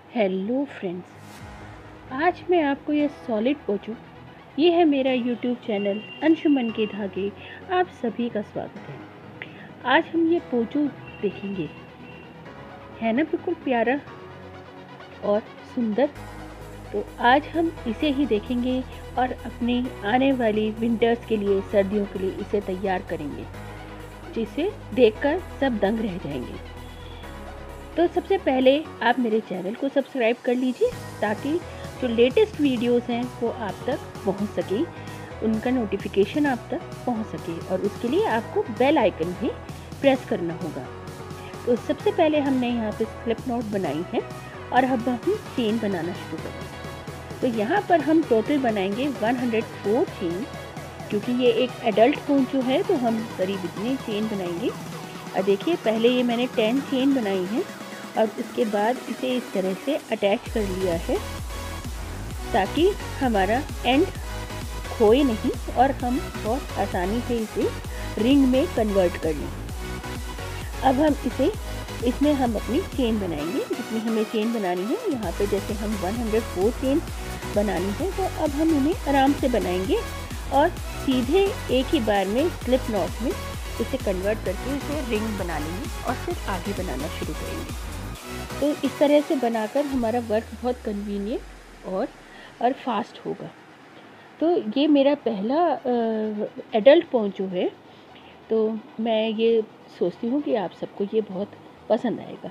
Hello friends, आज मैं आपको ये सॉलिड पोंचो, ये है मेरा यूट्यूब चैनल अंशुमन के धागे। आप सभी का स्वागत है। आज हम ये पोंचो देखेंगे, है ना बिल्कुल प्यारा और सुंदर। तो आज हम इसे ही देखेंगे और अपनी आने वाली विंटर्स के लिए, सर्दियों के लिए इसे तैयार करेंगे, जिसे देखकर सब दंग रह जाएंगे। तो सबसे पहले आप मेरे चैनल को सब्सक्राइब कर लीजिए ताकि जो लेटेस्ट वीडियोस हैं वो आप तक पहुंच सके, उनका नोटिफिकेशन आप तक पहुंच सके, और उसके लिए आपको बेल आइकन भी प्रेस करना होगा। तो सबसे पहले हमने यहाँ पे स्लिप नॉट बनाई है और अब हम चेन बनाना शुरू करेंगे। तो यहाँ पर हम टोटल बनाएंगे 104 चेन, क्योंकि ये एक एडल्ट पोंचो है तो हम करीब इतनी चेन बनाएंगे। और देखिए, पहले ये मैंने 10 चेन बनाई है और उसके बाद इसे इस तरह से अटैच कर लिया है ताकि हमारा एंड खोए नहीं और हम बहुत आसानी से इसे रिंग में कन्वर्ट कर लें। अब हम इसमें हम अपनी चेन बनाएंगे, जितनी हमें चेन बनानी है। यहाँ पे जैसे हम 104 चेन बनानी है, तो अब हम इन्हें आराम से बनाएंगे और सीधे एक ही बार में स्लिप नॉट में इसे कन्वर्ट करके इसे रिंग बना लेंगे और फिर आगे बनाना शुरू करेंगे। तो इस तरह से बनाकर हमारा वर्क बहुत कन्वीनियंट और फास्ट होगा। तो ये मेरा पहला एडल्ट पोंचो है, तो मैं ये सोचती हूँ कि आप सबको ये बहुत पसंद आएगा।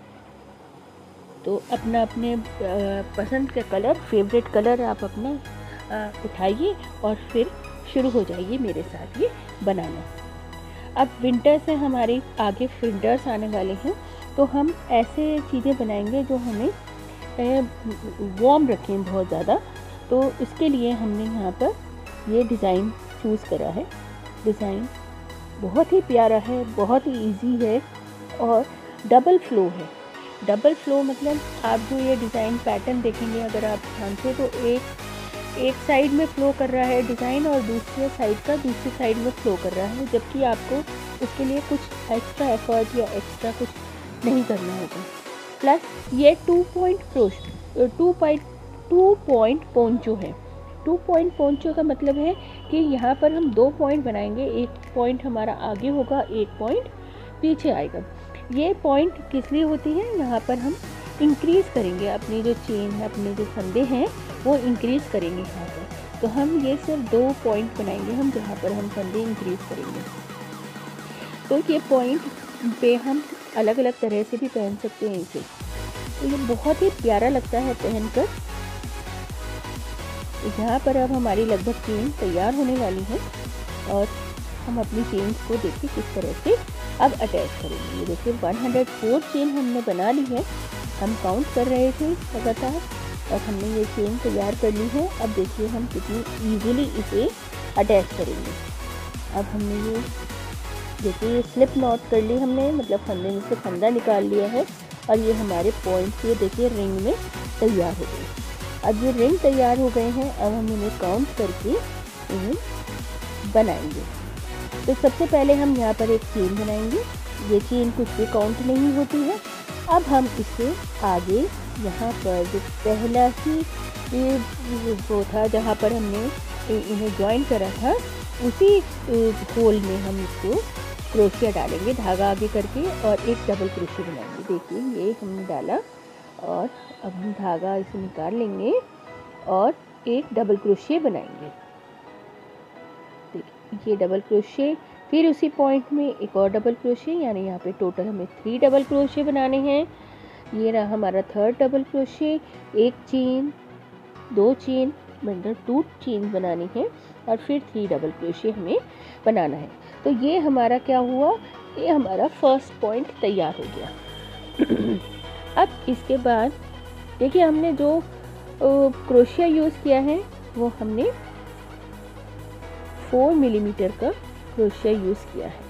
तो अपने पसंद का कलर, फेवरेट कलर आप अपना उठाइए और फिर शुरू हो जाइए मेरे साथ ये बनाना। अब विंटर से हमारे आगे विंटर्स आने वाले हैं, तो हम ऐसे चीज़ें बनाएंगे जो हमें वार्म रखें बहुत ज़्यादा। तो इसके लिए हमने यहाँ पर ये डिज़ाइन चूज़ करा है। डिज़ाइन बहुत ही प्यारा है, बहुत ही इजी है और डबल फ्लो है। डबल फ्लो मतलब आप जो ये डिज़ाइन पैटर्न देखेंगे अगर आप ध्यान से, तो एक साइड में फ्लो कर रहा है डिज़ाइन और दूसरी साइड में फ्लो कर रहा है, जबकि आपको उसके लिए कुछ एक्स्ट्रा एफर्ट या एक्स्ट्रा कुछ नहीं करना होगा। प्लस ये 2 पॉइंट पोंचो है। 2 पॉइंट पोंचो का मतलब है कि यहाँ पर हम 2 पॉइंट बनाएंगे, एक पॉइंट हमारा आगे होगा, एक पॉइंट पीछे आएगा। ये पॉइंट किस लिए होती है, यहाँ पर हम इंक्रीज़ करेंगे अपनी जो चेन है, अपने जो फंदे हैं वो इंक्रीज़ करेंगे यहाँ पर। तो हम ये सिर्फ 2 पॉइंट बनाएंगे हम, जहाँ पर हम फंदे इंक्रीज़ करेंगे। तो ये पॉइंट पे हम अलग अलग तरह से भी पहन सकते हैं इसे। तो ये बहुत ही प्यारा लगता है पहनकर। यहाँ पर अब हमारी लगभग चेन तैयार होने वाली है और हम अपनी चेन्स को देखिए किस तरह से अब अटैच करेंगे। ये देखिए 104 चेन हमने बना ली है। हम काउंट कर रहे थे लगातार और हमने ये चेन तैयार कर ली है। अब देखिए हम कितनी ईजीली इसे अटैच करेंगे। अब हमने ये देखिए ये स्लिप नॉट कर ली हमने, मतलब फंदे में से फंदा निकाल लिया है और ये हमारे पॉइंट्स ये देखिए रिंग में तैयार हो गए। अब ये रिंग तैयार हो गए हैं, अब हम इन्हें काउंट करके इन्हें बनाएंगे। तो सबसे पहले हम यहाँ पर एक चेन बनाएंगे। ये चेन कुछ भी काउंट नहीं होती है। अब हम इसे आगे यहाँ पर जो पहला ही वो था जहाँ पर हमने इन्हें ज्वाइन करा था, उसी होल में हम इसको क्रोशिया डालेंगे, धागा आगे करके, और एक डबल क्रोशिया बनाएंगे। देखिए ये हमने डाला और अब हम धागा इसे निकाल लेंगे और एक डबल क्रोशिया बनाएंगे। देखिए ये डबल क्रोशिया, फिर उसी पॉइंट में एक और डबल क्रोशिया, यानी यहाँ पे टोटल हमें 3 डबल क्रोशिया बनाने हैं। ये रहा हमारा 3rd डबल क्रोशिया। एक चेन, 2 चेन, मतलब 2 चेन बनानी है और फिर 3 डबल क्रोशिया हमें बनाना है। तो ये हमारा क्या हुआ, ये हमारा फर्स्ट पॉइंट तैयार हो गया। अब इसके बाद देखिए हमने जो क्रोशिया यूज़ किया है वो हमने 4 मिलीमीटर का क्रोशिया यूज़ किया है,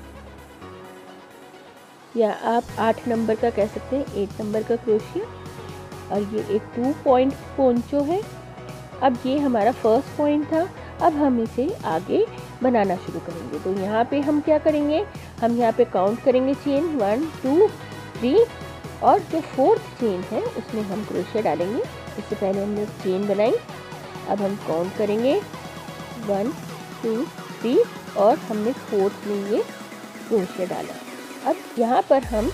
या आप 8 नंबर का कह सकते हैं, 8 नंबर का क्रोशिया। और ये एक 2 पॉइंट पोंचो है। अब ये हमारा फर्स्ट पॉइंट था। अब हम इसे आगे बनाना शुरू करेंगे। तो यहाँ पे हम क्या करेंगे, हम यहाँ पे काउंट करेंगे चेन 1 2 3 और जो फोर्थ चेन है उसमें हम क्रोशिया डालेंगे। इससे पहले हमने एक चेन बनाई, अब हम काउंट करेंगे 1 2 3 और हमने फोर्थ में ये क्रोशिया डाला। अब यहाँ पर हम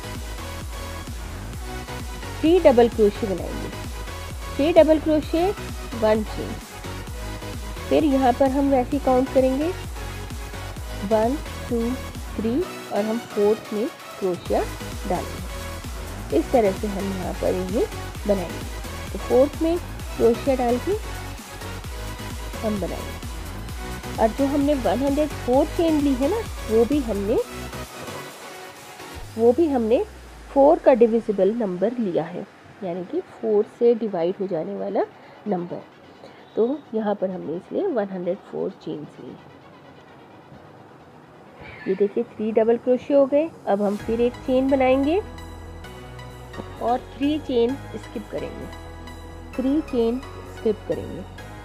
3 डबल क्रोशिया बनाएंगे, 3 डबल क्रोशिया 1 चेन। फिर यहाँ पर हम वैसे काउंट करेंगे 1 2 3 और हम फोर्थ में क्रोशिया डालेंगे। इस तरह से हम यहाँ पर ये बनाएंगे। तो फोर्थ में क्रोशिया डाल के हम बनाएंगे। और जो हमने 104 चेन ली है ना, वो भी हमने 4 का डिविजिबल नंबर लिया है, यानी कि 4 से डिवाइड हो जाने वाला नंबर। तो यहाँ पर हमने इसलिए 104 चेन्स ली। ये देखिए 3 डबल क्रोशिया हो गए। अब हम फिर एक चेन बनाएंगे और 3 चेन स्किप करेंगे, 3 चेन स्किप करेंगे।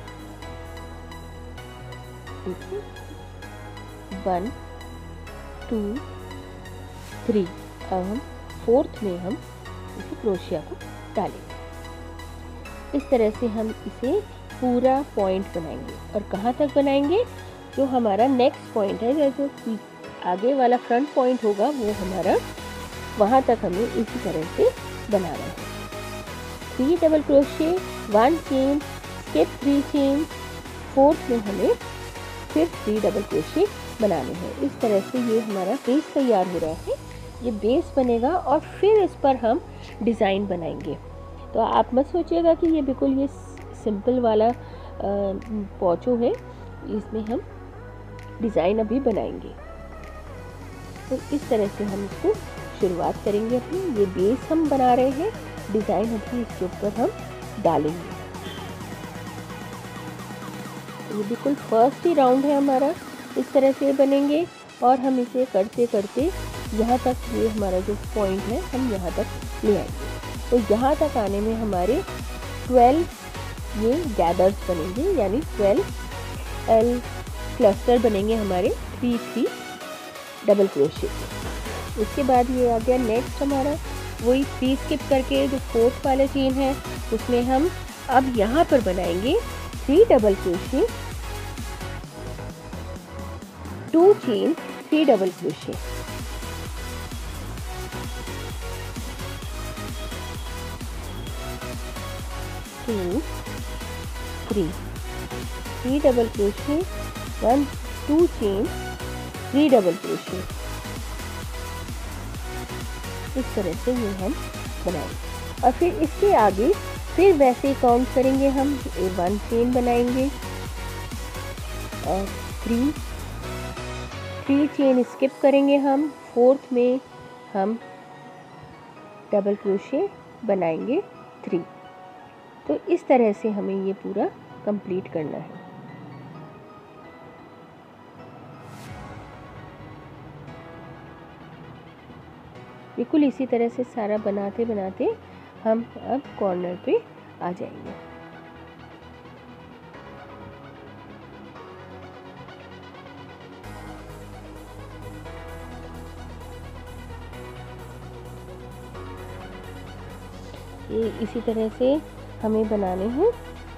देखिए 1 2 3। अब हम फोर्थ में हम इसे क्रोशिया को डालेंगे। इस तरह से हम इसे पूरा पॉइंट बनाएंगे। और कहाँ तक बनाएंगे? जो हमारा नेक्स्ट पॉइंट है, जैसे आगे वाला फ्रंट पॉइंट होगा, वो हमारा वहाँ तक हमें इसी तरह से बनाना है। 3 double crochet 1 chain skip 3 chain, fourth में हमें फिर 3 डबल क्रोशिया बनाने हैं। इस तरह से ये हमारा बेस तैयार हो रहा है। ये बेस बनेगा और फिर इस पर हम डिज़ाइन बनाएंगे। तो आप मत सोचिएगा कि ये बिल्कुल ये सिंपल वाला पोंचो है, इसमें हम डिज़ाइन अभी बनाएंगे। तो इस तरह से हम इसको शुरुआत करेंगे अपनी। ये बेस हम बना रहे हैं, डिज़ाइन अभी इसके ऊपर हम डालेंगे। ये बिल्कुल फर्स्ट ही राउंड है हमारा, इस तरह से बनेंगे। और हम इसे करते करते यहाँ तक, ये हमारा जो पॉइंट है, हम यहाँ तक ले आएंगे। तो यहाँ तक आने में हमारे 12 ये गैदर्स बनेंगे, यानी 12 क्लस्टर बनेंगे हमारे 3 डबल क्रोशिया। उसके बाद ये आ गया नेक्स्ट हमारा, वही 3 स्किप करके जो फोर्थ वाला चेन है उसमें हम अब यहाँ पर बनाएंगे 3 double crochet 2 chain 3 double crochet. Two 3 double crochet 1 2 chain 3 double crochet. इस तरह से ये हम बनाएंगे। और फिर इसके आगे फिर वैसे काउंट करेंगे हम, 1 चेन बनाएंगे और 3 चेन स्किप करेंगे हम, फोर्थ में हम डबल क्रोशिया बनाएंगे 3। तो इस तरह से हमें ये पूरा कंप्लीट करना है। बिल्कुल इसी तरह से सारा बनाते बनाते हम अब कॉर्नर पे आ जाएंगे। ये इसी तरह से हमें बनाने हैं।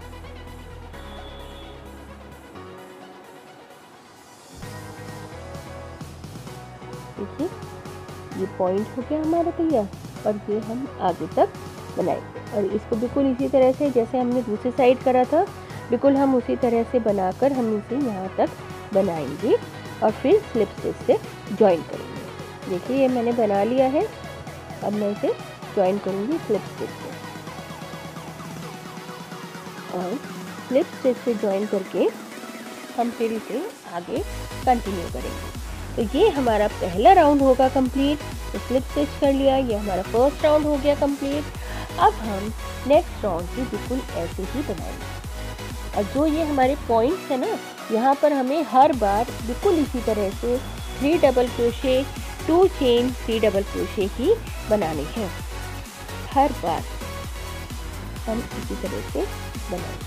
देखिए ये पॉइंट हो गया हमारा तैयार, और ये हम आगे तक बनाएंगे। और इसको बिल्कुल इसी तरह से जैसे हमने दूसरी साइड करा था, बिल्कुल हम उसी तरह से बनाकर हम इसे यहाँ तक बनाएंगे और फिर स्लिप स्टिच से जॉइन करेंगे। देखिए ये मैंने बना लिया है, अब मैं इसे जॉइन करूँगी स्लिप स्टिच से। और स्लिप स्टिच से जॉइन करके हम फिर इसे आगे कंटिन्यू करेंगे। तो ये हमारा पहला राउंड होगा कंप्लीट। तो स्लिप स्टिच कर लिया, ये हमारा फर्स्ट राउंड हो गया कंप्लीट। अब हम नेक्स्ट राउंड भी बिल्कुल ऐसे ही बनाएंगे। और जो ये हमारे पॉइंट्स है ना, यहाँ पर हमें हर बार बिल्कुल इसी तरह से 3 double crochet 2 chain 3 double crochet ही बनाने हैं। हर बार हम इसी तरह से बनाएंगे।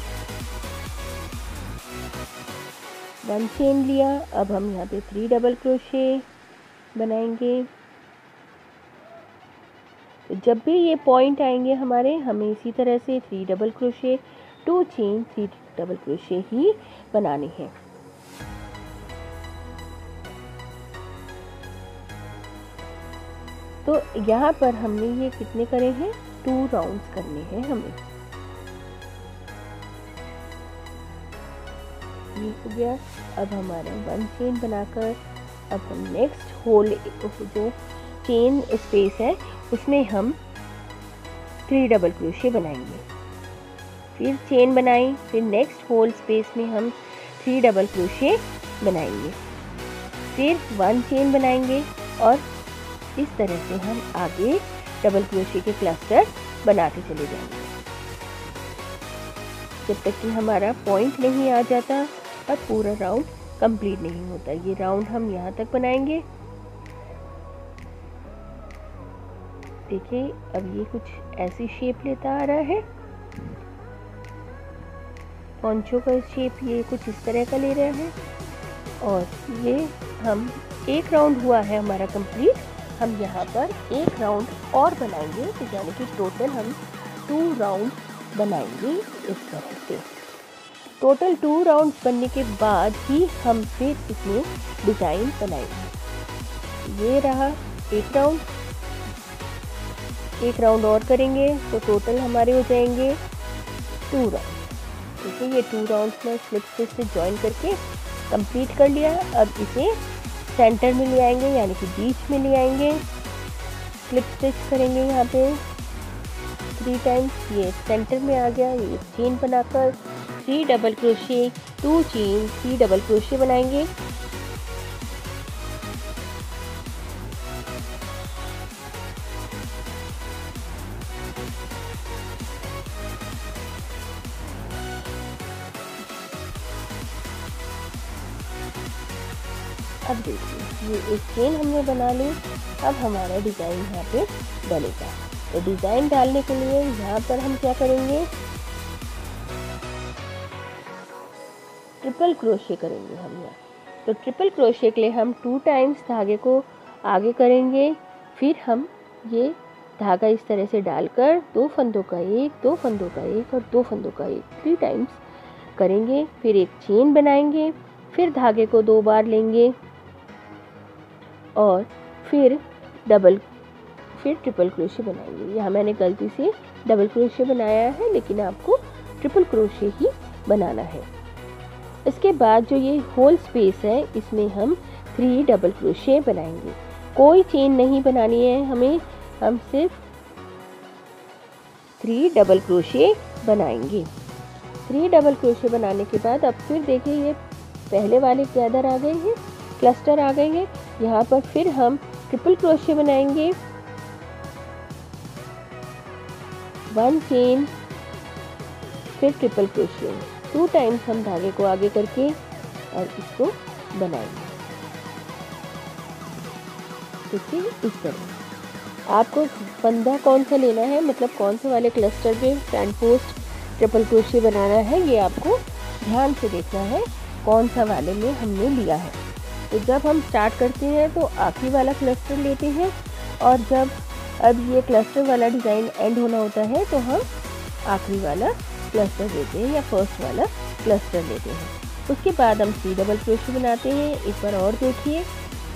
1 चेन लिया, अब हम यहाँ पे 3 डबल क्रोशे बनाएंगे। तो जब भी ये पॉइंट आएंगे हमारे, हमें इसी तरह से 3 double crochet 2 chain 3 double crochet ही बनाने हैं। तो यहाँ पर हमने ये कितने करे हैं, 2 राउंड्स करने हैं हमें। ये हो गया। अब हमारा 1 चेन बनाकर अब हम नेक्स्ट होल जो चेन स्पेस है उसमें हम 3 डबल क्रोशे बनाएंगे। फिर चेन बनाई, फिर नेक्स्ट होल स्पेस में हम 3 डबल क्रोशे बनाएंगे, फिर 1 चेन बनाएंगे और इस तरह से हम आगे डबल क्रोशे के क्लस्टर बनाते चले जाएंगे जब तक कि हमारा पॉइंट नहीं आ जाता और पूरा राउंड कंप्लीट नहीं होता। ये राउंड हम यहाँ तक बनाएंगे। देखिए अब ये कुछ ऐसी शेप लेता आ रहा है, पॉन्चो का शेप ये कुछ इस तरह का ले रहा है। और ये हम एक राउंड हुआ है हमारा कंप्लीट, हम यहाँ पर एक राउंड और बनाएंगे, तो यानी कि टोटल हम 2 राउंड बनाएंगे इस तरह से। टोटल 2 राउंड्स बनने के बाद ही हम फिर इसमें डिज़ाइन बनाएंगे। ये रहा एक राउंड और करेंगे तो टोटल हमारे हो जाएंगे 2 राउंड। देखिए ये 2 राउंड्स में स्लिप स्टिच से ज्वाइन करके कंप्लीट कर लिया। अब इसे सेंटर में ले आएंगे, यानी कि बीच में ले आएंगे, स्लिप स्टिच करेंगे यहाँ पे 3 टाइम्स। ये सेंटर में आ गया। ये चेन बनाकर 3 double crochet 2 chain 3 double crochet बनाएंगे। अब देखिए ये एक चेन हमने बना ली। अब हमारा डिज़ाइन यहाँ पे बनेगा। तो डिज़ाइन डालने के लिए यहाँ पर हम क्या करेंगे, ट्रिपल क्रोशे करेंगे हम यहाँ। तो ट्रिपल क्रोशे के लिए हम 2 टाइम्स धागे को आगे करेंगे, फिर हम ये धागा इस तरह से डालकर 2 फंदों का एक, 2 फंदों का एक और 2 फंदों का एक 3 टाइम्स करेंगे। फिर एक चेन बनाएंगे, फिर धागे को 2 बार लेंगे और फिर ट्रिपल क्रोशे बनाएंगे। यहाँ मैंने गलती से डबल क्रोशे बनाया है, लेकिन आपको ट्रिपल क्रोशे ही बनाना है। इसके बाद जो ये होल स्पेस है इसमें हम 3 डबल क्रोशे बनाएंगे। कोई चेन नहीं बनानी है हमें, हम सिर्फ 3 डबल क्रोशे बनाएंगे। 3 डबल क्रोशे बनाने के बाद अब फिर देखिए ये पहले वाले गैदर आ गए हैं, क्लस्टर आ गए हैं। यहाँ पर फिर हम ट्रिपल क्रोशे बनाएंगे, 1 चेन फिर ट्रिपल क्रोशे 2 टाइम्स हम धागे को आगे करके और इसको बनाएंगे। देखिए इस तरह आपको फंदा कौन सा लेना है, मतलब कौन से वाले क्लस्टर पे फ्रंट पोस्ट ट्रिपल क्रोशे बनाना है, ये आपको ध्यान से देखना है कौन सा वाले में हमने लिया है। तो जब हम स्टार्ट करते हैं तो आखिरी वाला क्लस्टर लेते हैं, और जब अब ये क्लस्टर वाला डिज़ाइन एंड होना होता है तो हम आखिरी वाला क्लस्टर लेते हैं या फर्स्ट वाला क्लस्टर लेते हैं। उसके बाद हम 3 डबल क्रोशे बनाते हैं। एक बार और देखिए,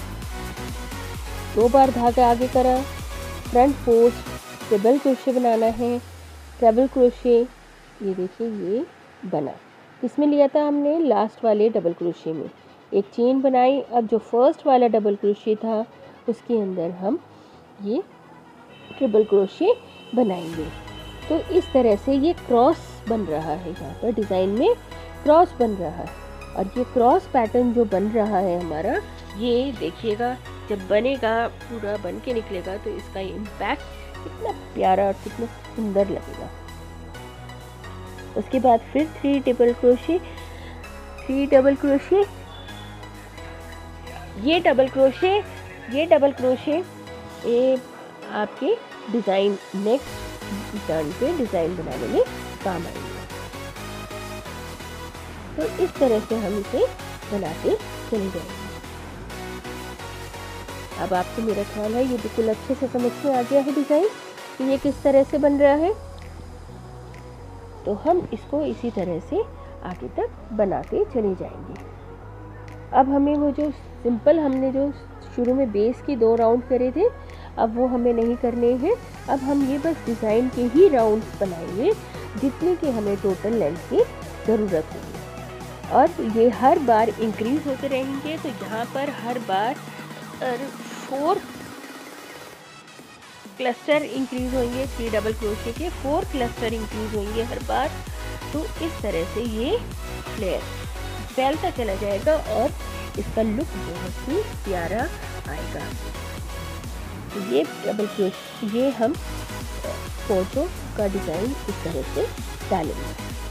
2 बार धागा आगे करा, फ्रंट पोस्ट ट्रिपल क्रोशे बनाना है, ट्रिपल क्रोशे ये देखिए ये बना। इसमें लिया था हमने लास्ट वाले डबल क्रोशे में, एक चेन बनाई। अब जो फर्स्ट वाला डबल क्रोशे था उसके अंदर हम ये ट्रिपल क्रोशे बनाएंगे। तो इस तरह से ये क्रॉस बन रहा है, यहाँ पर डिज़ाइन में क्रॉस बन रहा है। और ये क्रॉस पैटर्न जो बन रहा है हमारा, ये देखिएगा जब बनेगा पूरा बन के निकलेगा तो इसका इम्पैक्ट कितना प्यारा और कितना सुंदर लगेगा। उसके बाद फिर 3 डबल क्रोशे, 3 डबल क्रोशे, ये डबल क्रोशे ये आपके डिज़ाइन नेक्स्ट टर्न पे डिज़ाइन बनाने में काम आएंगे। तो इस तरह से हम इसे बनाते चले जाएंगे। अब आपको मेरा ख्याल है ये बिल्कुल अच्छे से समझ में आ गया है डिज़ाइन। कि ये किस तरह से बन रहा है। तो हम इसको इसी तरह से आगे तक बनाते चले जाएंगे। अब हमें वो जो सिंपल हमने जो शुरू में बेस की 2 राउंड करे थे, अब वो हमें नहीं करने हैं। अब हम ये बस डिज़ाइन के ही राउंड्स बनाएंगे जितने की हमें टोटल लेंथ की ज़रूरत होगी, और ये हर बार इंक्रीज़ होते रहेंगे। तो यहाँ पर हर बार 4 क्लस्टर इंक्रीज़ होंगे, 3 डबल क्रोशे के 4 क्लस्टर इंक्रीज़ होंगे हर बार। तो इस तरह से ये फ्लेयर फैलता चला जाएगा और इसका लुक बहुत ही प्यारा आएगा। तो ये डबल क्रोशे, ये हम पोंचो का डिज़ाइन इस तरह से डालेंगे।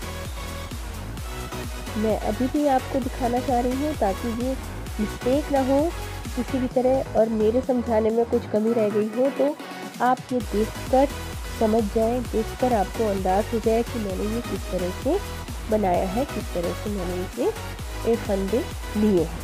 मैं अभी भी आपको दिखाना चाह रही हूँ ताकि ये मिस्टेक ना हो किसी भी तरह, और मेरे समझाने में कुछ कमी रह गई हो तो आप ये देखकर समझ जाएं, देखकर आपको अंदाज़ हो जाए कि मैंने ये किस तरह से बनाया है, किस तरह से मैंने इसे एक फंदे लिए हैं।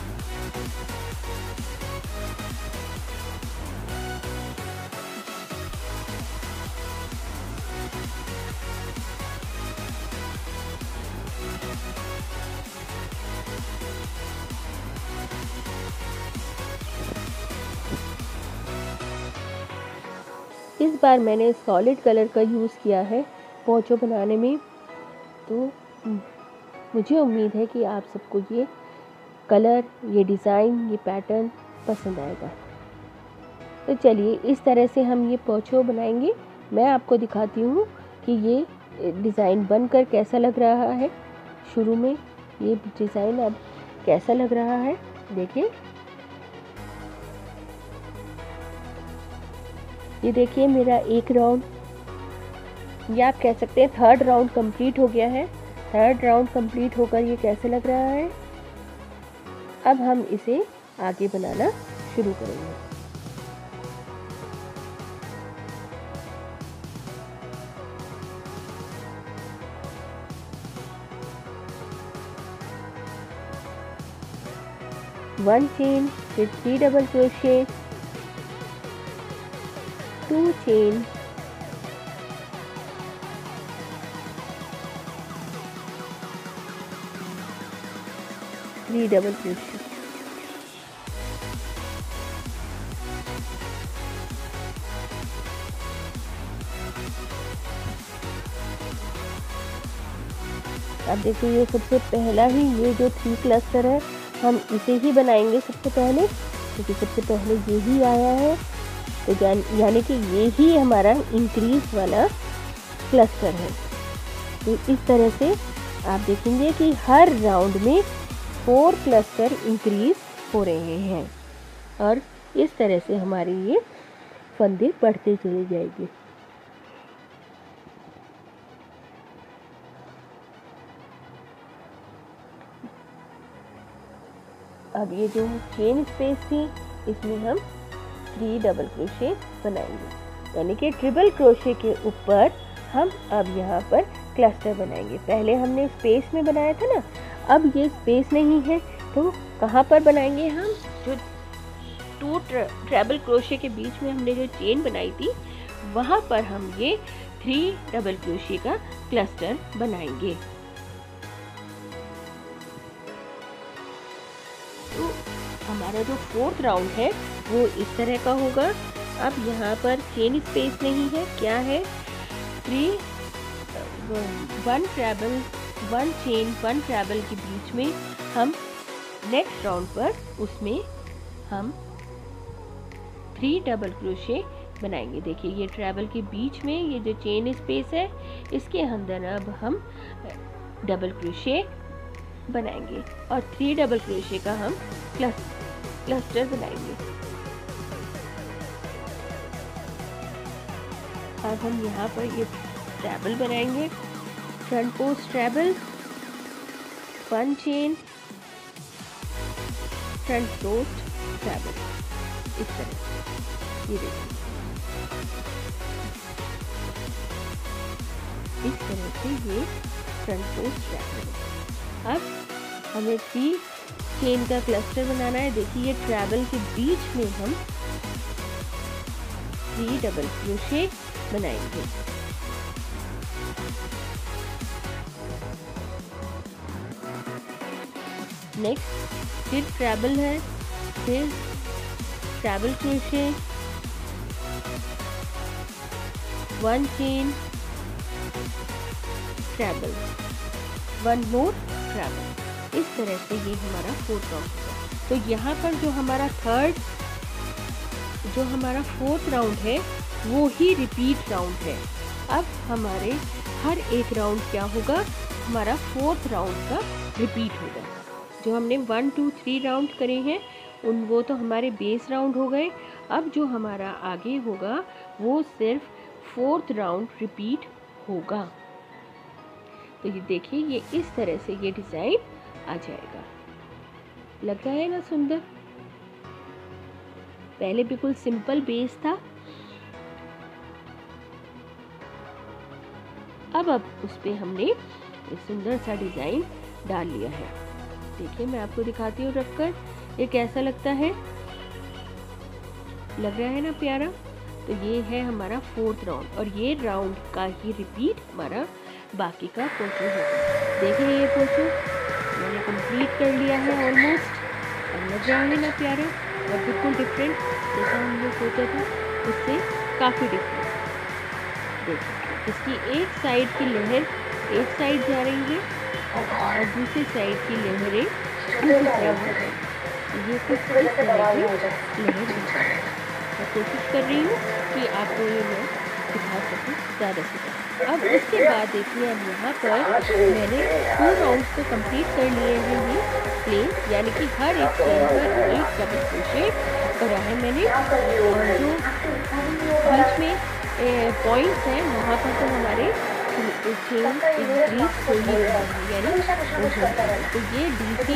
इस बार मैंने सॉलिड कलर का यूज़ किया है पोंचो बनाने में, तो मुझे उम्मीद है कि आप सबको ये कलर, ये डिज़ाइन, ये पैटर्न पसंद आएगा। तो चलिए इस तरह से हम ये पोंचो बनाएंगे। मैं आपको दिखाती हूँ कि ये डिज़ाइन बनकर कैसा लग रहा है। शुरू में ये डिज़ाइन अब कैसा लग रहा है देखिए। ये देखिए मेरा एक राउंड, या आप कह सकते हैं 3rd राउंड कंप्लीट हो गया है। 3rd राउंड कंप्लीट होकर ये कैसे लग रहा है। अब हम इसे आगे बनाना शुरू करेंगे। वन चेन, फिर 3 double crochet, 2 chain, double crochet, अब देखिए ये सबसे पहला ही ये जो 3 क्लस्टर है हम इसे ही बनाएंगे सबसे पहले, क्योंकि सबसे पहले ये ही आया है। तो यानी कि ये ही हमारा इंक्रीज वाला क्लस्टर है। तो इस तरह से आप देखेंगे कि हर राउंड में 4 क्लस्टर इंक्रीज हो रहे हैं, और इस तरह से हमारी ये फंदे बढ़ते चले जाएंगे। अब ये जो चेन स्पेस थी इसमें हम 3 डबल क्रोशे बनाएंगे, यानी कि ट्रिपल क्रोशे के ऊपर हम अब यहाँ पर क्लस्टर बनाएंगे। पहले हमने स्पेस में बनाया था ना, अब ये स्पेस नहीं है तो कहाँ पर बनाएंगे हम। जो 2 ट्रिपल क्रोशे के बीच में हमने जो चेन बनाई थी वहाँ पर हम ये 3 डबल क्रोशे का क्लस्टर बनाएंगे। तो हमारा जो 4th राउंड है वो इस तरह का होगा। अब यहाँ पर चेन स्पेस नहीं है, क्या है 1 ट्रैबल 1 चेन 1 ट्रैबल के बीच में हम नेक्स्ट राउंड पर उसमें हम 3 डबल क्रोशे बनाएंगे। देखिए ये ट्रैबल के बीच में ये जो चेन स्पेस है इसके अंदर अब हम डबल क्रोशे बनाएंगे और 3 डबल क्रोशे का हम क्लस्टर बनाएंगे। अब हम यहाँ पर ये ट्रैबल बनाएंगे। Front post treble, 1 chain, front post treble, इस तरह ये देखिए इस तरह से ये फ्रंट पोस्ट ट्रैबल है। अब हमें 3 चेन का क्लस्टर बनाना है। देखिए ये ट्रैबल के बीच में हम 3 डबल क्रोशे बनाएंगे। नेक्स्ट फिर ट्रैबल है, फिर treble crochet, 1 chain, treble, 1 more treble. इस तरह से ये हमारा 4th राउंड है। तो यहाँ पर जो हमारा फोर्थ राउंड है वो ही रिपीट राउंड है। अब हमारे हर एक राउंड क्या होगा, हमारा 4th राउंड का रिपीट होगा। जो हमने 1 2 3 राउंड करे हैं वो तो हमारे बेस राउंड हो गए। अब जो हमारा आगे होगा वो सिर्फ 4th राउंड रिपीट होगा। तो ये देखिए, ये इस तरह से ये डिज़ाइन आ जाएगा। लग रहा है ना सुंदर। पहले बिल्कुल सिंपल बेस था, अब उस पे हमने एक सुंदर सा डिज़ाइन डाल लिया है। देखिए मैं आपको दिखाती हूँ रखकर, ये कैसा लगता है, लग रहा है ना प्यारा। तो ये है हमारा 4th राउंड और ये राउंड का ही रिपीट हमारा बाकी का पोर्शन होगा। देखिए ये पोर्शन मैंने कंप्लीट कर लिया है ऑलमोस्ट। और लग रहा है ना प्यारा, और बिल्कुल डिफरेंट जैसा हमने सोचा था उससे काफ़ी डिफरेंट। देखिए इसकी एक साइड की लहर एक साइड जा रही है और दूसरी साइड की लहरें दूसरी साइड जा रही है। ये कुछ इस तरह की लहर है। मैं कोशिश कर रही हूँ कि आपको ये मैं दिखा सकूँ ज़्यादा से ज़्यादा। अब इसके बाद देखिए, अब यहाँ पर मैंने 2 राउंड्स तो कंप्लीट कर लिए हैं ये प्लेन, यानी कि हर एक प्लेन पर एक डबल क्रोशे करा है मैंने। और जो बीच में पॉइंट्स हैं वहाँ पर तो हमारे चेन इंक्रीज हो ही रहा है, यानी तो ये DC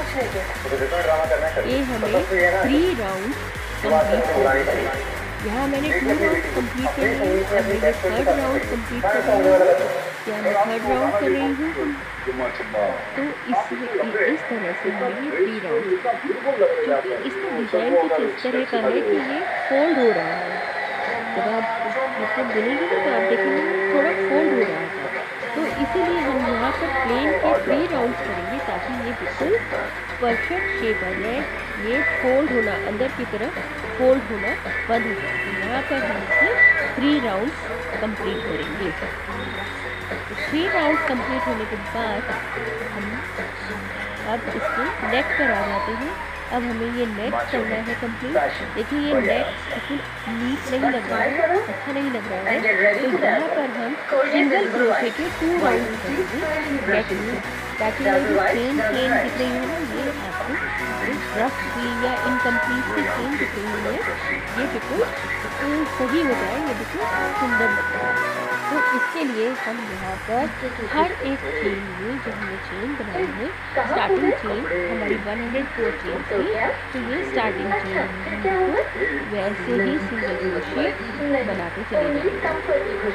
ये हमें 3 राउंड कंप्लीट कर दिए। यहाँ मैंने 2 राउंड कंप्लीट कर लिए हैं। अब मैं 3rd राउंड कंप्लीट कर रही हूँ, या मैं 3rd राउंड कर रही हूँ। तो इस तरह से हमें 3 राउंड, क्योंकि इसका डिज़ाइन कुछ इस तरह का है कि ये फोल्ड हो रहा है। जब आप मतलब बुनेंगे ना तो आप देखेंगे थोड़ा फोल्ड हो रहा है। तो इसीलिए हम यहाँ पर प्लेन के 3 राउंड्स करेंगे ताकि ये बिल्कुल परफेक्ट शेप आ जाए। ये फोल्ड होना, अंदर की तरफ फोल्ड होना बंद हो जाए। तो यहाँ पर हम इसे 3 राउंड्स कंप्लीट करेंगे। 3 राउंड कंप्लीट होने के बाद हम अब इसके नेक पर आ जाते हैं। अब हमें ये नेक करना है कंप्लीट। देखिए ये नेक बिल्कुल नीट नहीं लग रहा है, अच्छा नहीं लग रहा है। तो यहाँ पर हम सिंगल क्रोशे के 2 राउंड करेंगे नेक में, ताकि ये जो चेन दिख रही है ना, ये आपको रफ सी या इनकम्प्लीट सी चेन दिख रही है, ये बिल्कुल सही हो जाए, ये बिल्कुल सुंदर लग रहा है। तो इसके लिए हम यहाँ पर हर एक चेन में जो हमने चेन बनाई है, स्टार्टिंग चेन हमारी 104 चेन थी, तो ये स्टार्टिंग चेन हम वैसे ही सिंगल क्रोशे बनाते चले जाएंगे।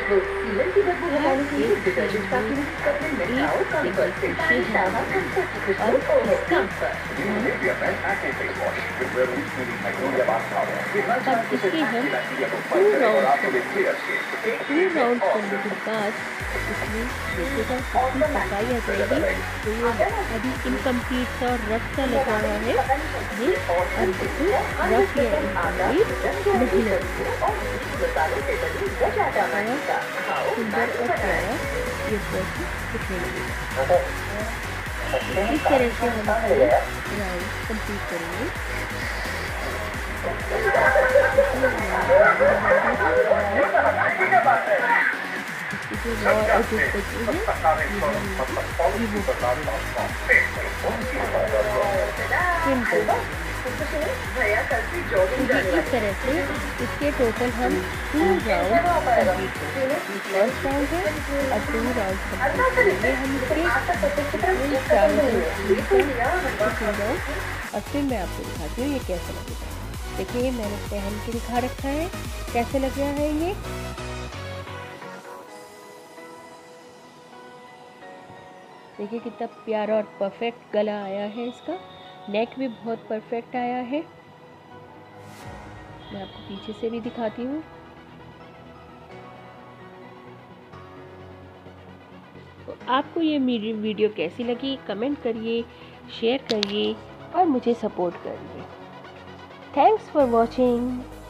इसके हम 2 राउंड करने के बाद इसमें देखिएगा कितनी सफाई आ जाएगी। तो ये अभी इनकम्प्लीट सा और रफ सा लग रहा है, ये अब बिल्कुल रफ या इनकम्प्लीट नहीं लगेगा। सुंदर और प्यारा ये ड्रेस दिखने लगेगा। इस तरह से हम राउंड कंप्लीट करेंगे। इस तरह से इसके टोटल हम 2 राउंड कंप्लीट करेंगे। फर्स्ट राउंड है और 2 राउंड कंप्लीट करेंगे हम और फिर मैं आपको दिखाती हूँ ये कैसे लगेगा। देखिए मैंने पहन के दिखा रखा है कैसे लग रहा है ये। देखिए कितना प्यारा और परफेक्ट गला आया है इसका, नेक भी बहुत परफेक्ट आया है। मैं आपको पीछे से भी दिखाती हूँ। तो आपको ये मेरी वीडियो कैसी लगी कमेंट करिए, शेयर करिए और मुझे सपोर्ट करिए। Thanks for watching.